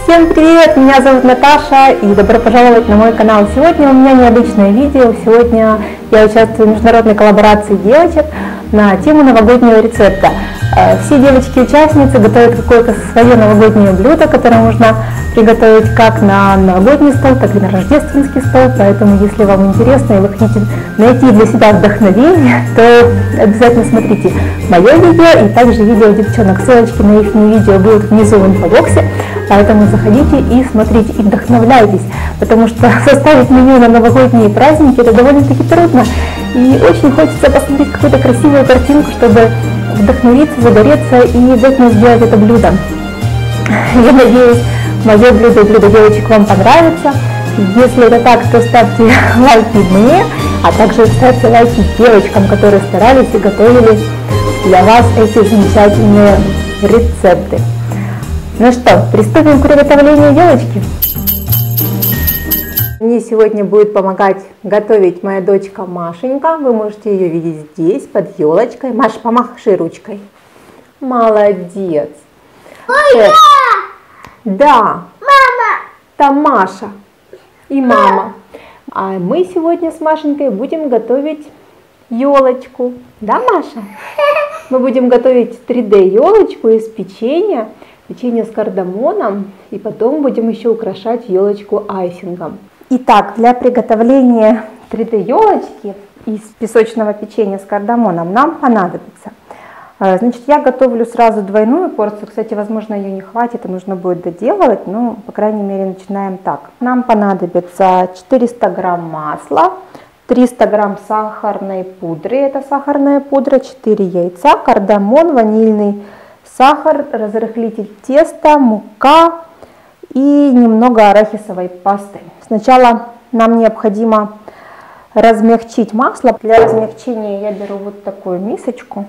Всем привет! Меня зовут Наташа и добро пожаловать на мой канал. Сегодня у меня необычное видео. Сегодня я участвую в международной коллаборации девочек на тему новогоднего рецепта. Все девочки-участницы готовят какое-то свое новогоднее блюдо, которое можно приготовить как на новогодний стол, так и на рождественский стол. Поэтому, если вам интересно и вы хотите найти для себя вдохновение, то обязательно смотрите мое видео и также видео девчонок. Ссылочки на их видео будут внизу в инфобоксе. Поэтому заходите и смотрите, и вдохновляйтесь, потому что составить меню на новогодние праздники это довольно-таки трудно. И очень хочется посмотреть какую-то красивую картинку, чтобы вдохновиться, загореться и обязательно сделать это блюдо. Я надеюсь, мое блюдо и блюдо девочек вам понравится. Если это так, то ставьте лайки мне, а также ставьте лайки девочкам, которые старались и готовили для вас эти замечательные рецепты. Ну что, приступим к приготовлению девочки. Мне сегодня будет помогать готовить моя дочка Машенька. Вы можете ее видеть здесь, под елочкой. Маша, помаши ручкой. Молодец. Ой, да. Мама. Там Маша и мама. А мы сегодня с Машенькой будем готовить елочку. Да, Маша? Мы будем готовить 3D елочку из печенья с кардамоном, и потом будем еще украшать елочку айсингом. Итак, для приготовления 3D елочки из песочного печенья с кардамоном нам понадобится. Значит, я готовлю сразу двойную порцию. Кстати, возможно, ее не хватит, и нужно будет доделывать, но, по крайней мере, начинаем так. Нам понадобится 400 грамм масла, 300 грамм сахарной пудры, это сахарная пудра, 4 яйца, кардамон, ванильный сахар, разрыхлитель теста, мука и немного арахисовой пасты. Сначала нам необходимо размягчить масло. Для размягчения я беру вот такую мисочку.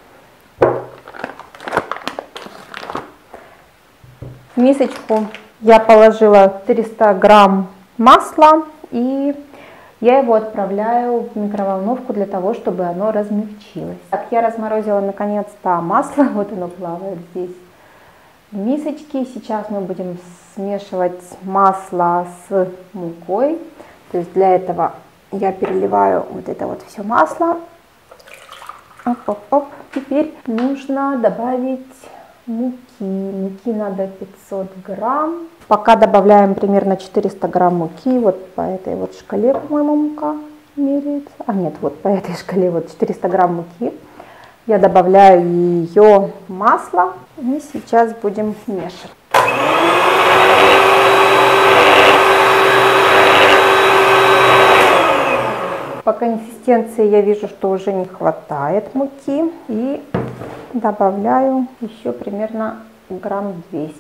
В мисочку я положила 300 грамм масла и я его отправляю в микроволновку для того, чтобы оно размягчилось. Так, я разморозила наконец-то масло, вот оно плавает здесь в мисочке. Сейчас мы будем смешивать масло с мукой. То есть для этого я переливаю вот это вот все масло. Оп-оп-оп. Теперь нужно добавить муки. Муки надо 500 грамм. Пока добавляем примерно 400 грамм муки. Вот по этой вот шкале, по-моему, мука меряется. А нет, вот по этой шкале вот 400 грамм муки. Я добавляю ее в масло. И сейчас будем мешать. По консистенции я вижу, что уже не хватает муки. И добавляю еще примерно грамм 200.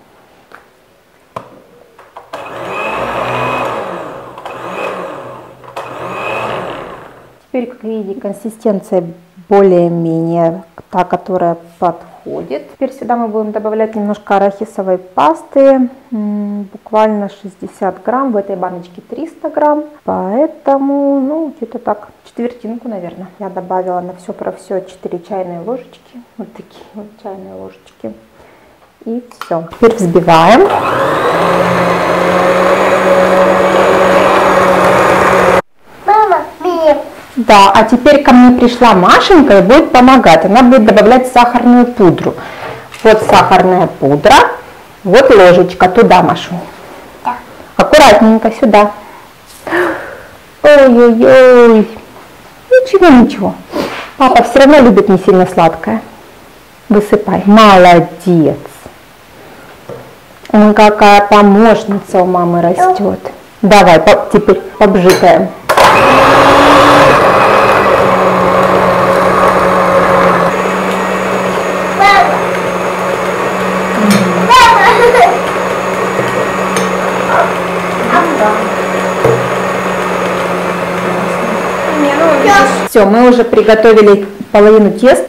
Теперь, как видите, консистенция более-менее та, которая подходит. Теперь сюда мы будем добавлять немножко арахисовой пасты, буквально 60 грамм, в этой баночке 300 грамм, поэтому, ну, где-то так, четвертинку, наверное. Я добавила на все про все 4 чайные ложечки, вот такие вот чайные ложечки, и все. Теперь взбиваем. Да, а теперь ко мне пришла Машенька и будет помогать. Она будет добавлять сахарную пудру. Вот сахарная пудра, вот ложечка. Туда, Машу. Да. Аккуратненько сюда. Ой-ой-ой. Ничего, ничего. Папа все равно любит не сильно сладкое. Высыпай. Молодец. Ой, какая помощница у мамы растет. Давай, теперь побжикаем. Все, мы уже приготовили половину теста.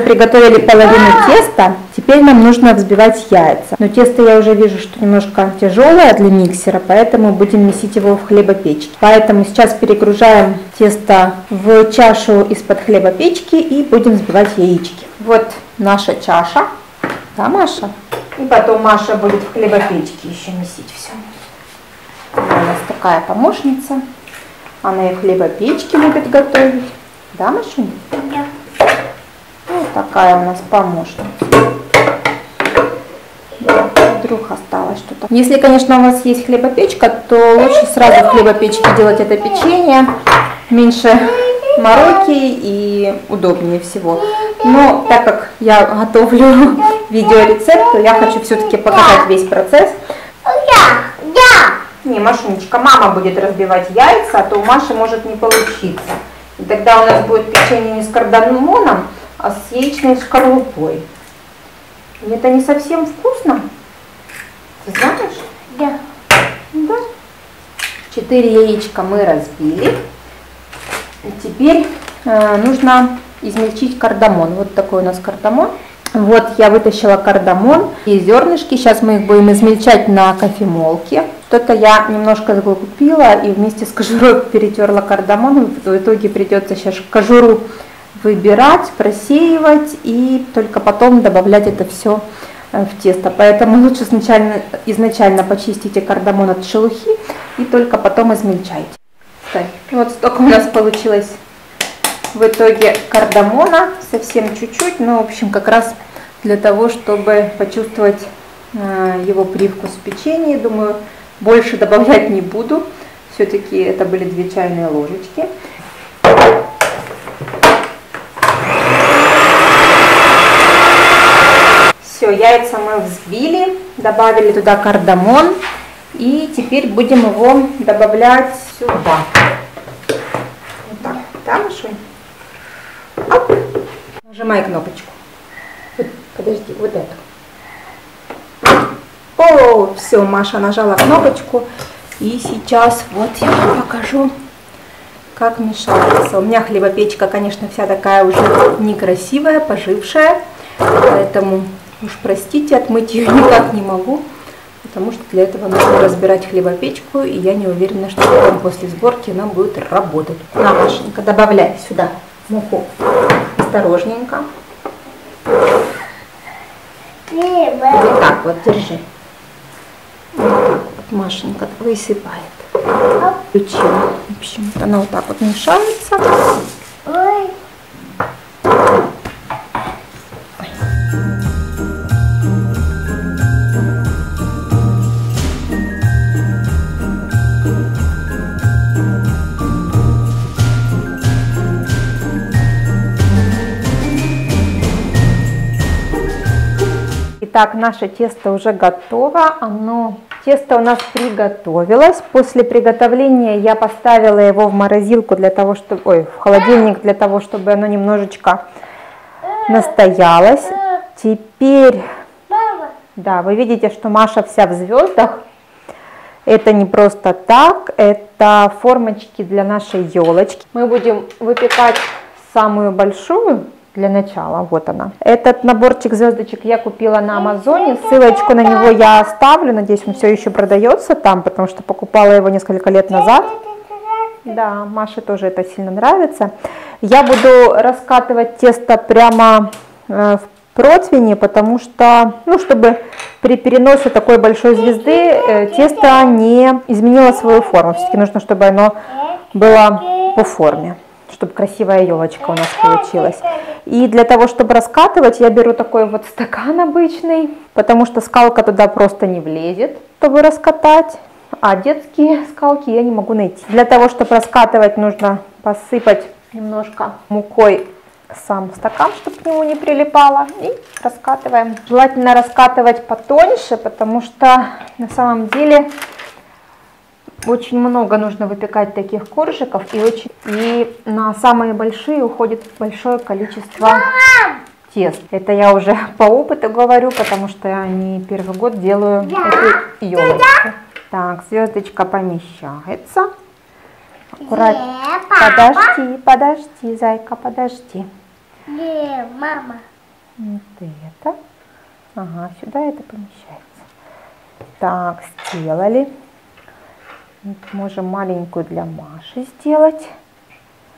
Теперь нам нужно взбивать яйца. Но тесто я уже вижу, что немножко тяжелое для миксера, поэтому будем месить его в хлебопечке. Поэтому сейчас перегружаем тесто в чашу из-под хлебопечки и будем взбивать яички. Вот наша чаша. Да, Маша? И потом Маша будет в хлебопечке еще месить все. У нас такая помощница. Она и в хлебопечке любит готовить. Да, Машуня? Да. Вот такая у нас помощница. Вдруг осталось что-то. Если, конечно, у вас есть хлебопечка, то лучше сразу в хлебопечке делать это печенье. Меньше мороки и удобнее всего. Но так как я готовлю видеорецепт, то я хочу все-таки показать весь процесс. Не, Машунечка, мама будет разбивать яйца, а то у Маши может не получиться. И тогда у нас будет печенье не с кардамоном, а с яичной шкарлупой. И это не совсем вкусно. Ты знаешь? Да. Да. 4 яичка мы разбили. И теперь нужно измельчить кардамон. Вот такой у нас кардамон. Вот я вытащила кардамон и зернышки. Сейчас мы их будем измельчать на кофемолке. Что-то я немножко купила и вместе с кожурой перетерла кардамон. В итоге придется сейчас кожуру выбирать, просеивать и только потом добавлять это все в тесто. Поэтому лучше изначально почистите кардамон от шелухи и только потом измельчайте. Вот столько у нас получилось в итоге кардамона, совсем чуть-чуть, но в общем как раз для того, чтобы почувствовать его привкус в печенье. Думаю, больше добавлять не буду, все-таки это были 2 чайные ложечки. Все, яйца мы взбили, добавили туда кардамон и теперь будем его добавлять сюда. Вот так, да, Машунь? Оп. Нажимай кнопочку. Подожди, вот эту. О, все, Маша нажала кнопочку. И сейчас вот я вам покажу, как мешается. У меня хлебопечка, конечно, вся такая уже некрасивая, пожившая. Поэтому уж простите, отмыть ее никак не могу. Потому что для этого нужно разбирать хлебопечку. И я не уверена, что потом после сборки она будет работать. На, Машенька, добавляй сюда муку. Осторожненько. Вот так вот, держи. Вот так вот Машенька высыпает. Включила. В общем, она вот так вот мешается. Ой. Итак, наше тесто уже готово. Тесто у нас приготовилось. После приготовления я поставила его в морозилку для того, чтобы, в холодильник для того, чтобы оно немножечко настоялось. Теперь, да, вы видите, что Маша вся в звездах. Это не просто так, это формочки для нашей елочки. Мы будем выпекать самую большую. Для начала, вот она. Этот наборчик звездочек я купила на Амазоне. Ссылочку на него я оставлю. Надеюсь, он все еще продается там, потому что покупала его несколько лет назад. Да, Маше тоже это сильно нравится. Я буду раскатывать тесто прямо в противне, потому что, чтобы при переносе такой большой звезды тесто не изменило свою форму. Все-таки нужно, чтобы оно было по форме, чтобы красивая елочка у нас получилась. И для того, чтобы раскатывать, я беру такой вот стакан обычный, потому что скалка туда просто не влезет, чтобы раскатать, а детские скалки я не могу найти. Для того, чтобы раскатывать, нужно посыпать немножко мукой сам стакан, чтобы к нему не прилипало, и раскатываем. Желательно раскатывать потоньше, потому что на самом деле очень много нужно выпекать таких коржиков, и на самые большие уходит большое количество тест. Это я уже по опыту говорю, потому что я не первый год делаю эту елочку. Так, звездочка помещается. Аккуратно. Подожди, зайка, подожди. Мама. Вот это. Ага, сюда это помещается. Так, сделали. Можем маленькую для Маши сделать.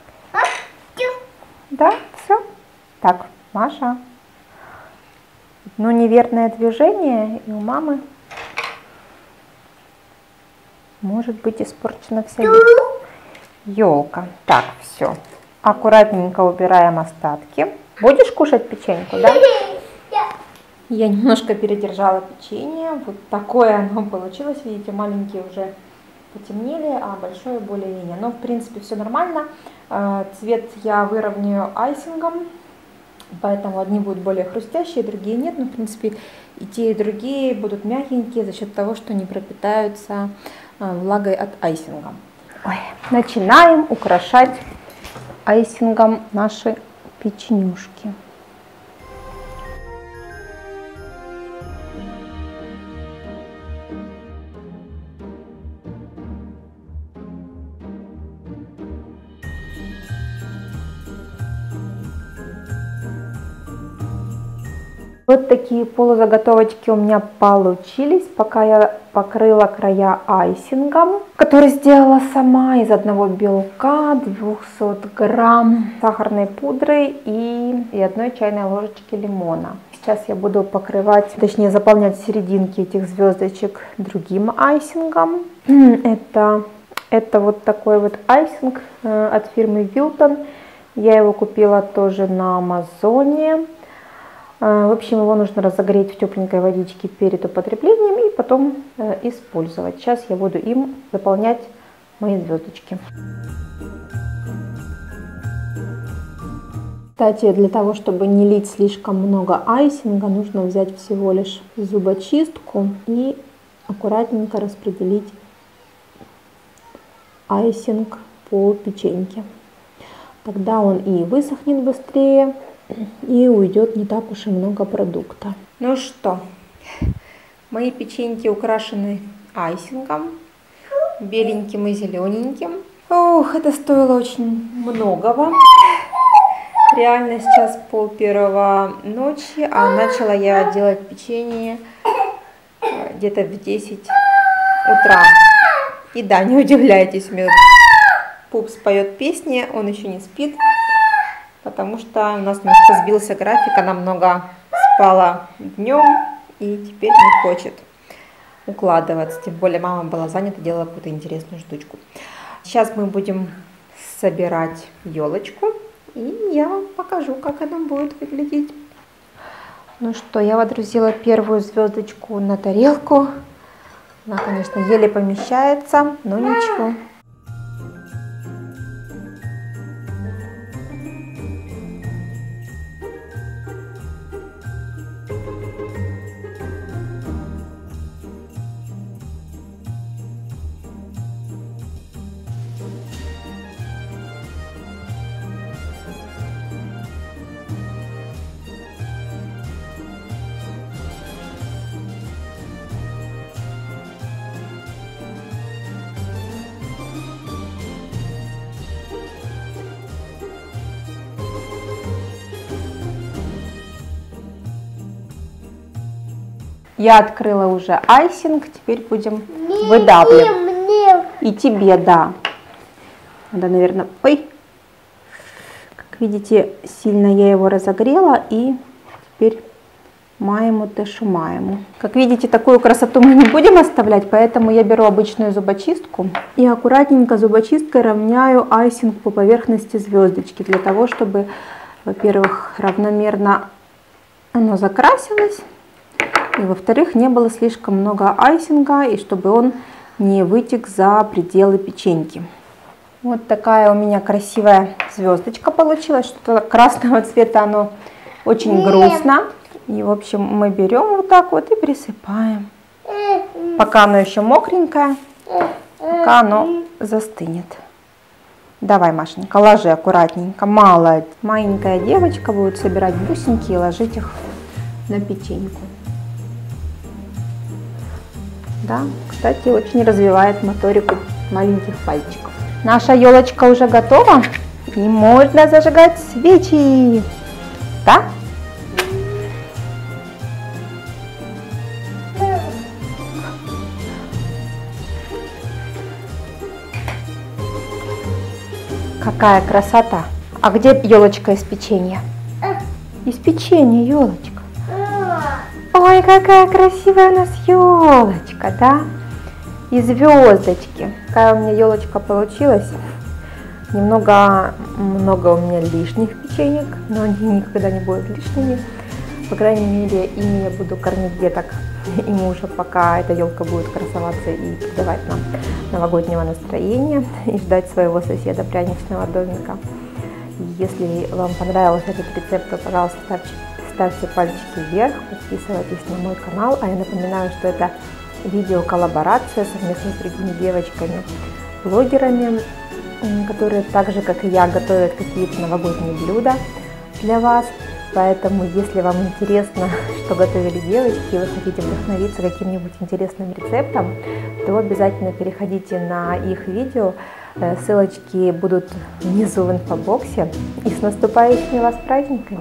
Да, все. Так, Маша. Но неверное движение, и у мамы может быть испорчена вся елка. Так, все. Аккуратненько убираем остатки. Будешь кушать печеньку, да? Я немножко передержала печенье. Вот такое оно получилось. Видите, маленькие уже потемнели, а большое более-менее. Но, в принципе, все нормально. Цвет я выровняю айсингом. Поэтому одни будут более хрустящие, другие нет. Но, в принципе, и те, и другие будут мягенькие за счет того, что не пропитаются влагой от айсинга. Ой. Начинаем украшать айсингом наши печенюшки. Вот такие полузаготовочки у меня получились, пока я покрыла края айсингом, который сделала сама из одного белка, 200 грамм сахарной пудры и 1 чайной ложечки лимона. Сейчас я буду покрывать, точнее заполнять серединки этих звездочек другим айсингом. Это вот такой вот айсинг от фирмы Wilton. Я его купила тоже на Амазоне. В общем, его нужно разогреть в тепленькой водичке перед употреблением и потом использовать. Сейчас я буду им заполнять мои звездочки. Кстати, для того, чтобы не лить слишком много айсинга, нужно взять всего лишь зубочистку и аккуратненько распределить айсинг по печеньке. Тогда он и высохнет быстрее, и уйдет не так уж и много продукта. Ну что, мои печеньки украшены айсингом, беленьким и зелененьким. Ох, это стоило очень многого. Реально сейчас 12:30 ночи, а начала я делать печенье где-то в 10 утра. И да, не удивляйтесь, у меня Пупс поет песни, он еще не спит. Потому что у нас немножко сбился график, она много спала днем и теперь не хочет укладываться. Тем более мама была занята, делала какую-то интересную штучку. Сейчас мы будем собирать елочку, и я вам покажу, как она будет выглядеть. Ну что, я водрузила первую звездочку на тарелку. Она, конечно, еле помещается, но ничего. Я открыла уже айсинг, теперь будем выдавливать. И тебе, да. Надо, наверное, ой, как видите, сильно я его разогрела, и теперь маємо те, що маємо. Как видите, такую красоту мы не будем оставлять, поэтому я беру обычную зубочистку и аккуратненько зубочисткой равняю айсинг по поверхности звездочки, для того, чтобы, во-первых, равномерно оно закрасилось, и, во-вторых, не было слишком много айсинга, и чтобы он не вытек за пределы печеньки. Вот такая у меня красивая звездочка получилась. Что-то красного цвета, оно очень грустно. И, в общем, мы берем вот так вот и присыпаем. Пока оно еще мокренькое, пока оно застынет. Давай, Машенька, ложи аккуратненько. Мало. Маленькая девочка будет собирать бусинки и ложить их на печеньку. Да, кстати, очень развивает моторику маленьких пальчиков. Наша елочка уже готова, и можно зажигать свечи. Да? Какая красота! А где елочка из печенья? Из печенья елочка. Ой, какая красивая у нас елочка, да? И звездочки. Какая у меня елочка получилась. Немного много у меня лишних печенек, но они никогда не будут лишними. По крайней мере, ими я буду кормить деток и мужа, пока эта елка будет красоваться и придавать нам новогоднего настроения и ждать своего соседа пряничного домика. Если вам понравился этот рецепт, то, пожалуйста, ставьте пальчики вверх, подписывайтесь на мой канал. А я напоминаю, что это видео-коллаборация совместно с другими девочками, блогерами, которые так же, как и я, готовят какие-то новогодние блюда для вас. Поэтому, если вам интересно, что готовили девочки, и вы хотите вдохновиться каким-нибудь интересным рецептом, то обязательно переходите на их видео. Ссылочки будут внизу в инфобоксе. И с наступающими вас праздниками!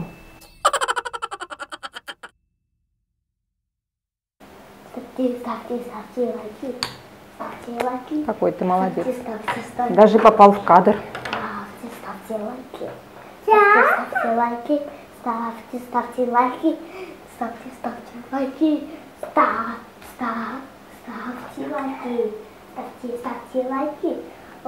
Ставьте лайки. Какой ты молодец. Ставьте Даже попал в кадр. ставьте лайки. Ставьте лайки. Ставьте лайки. Ставьте лайки. Ставьте лайки. Ставьте лайки.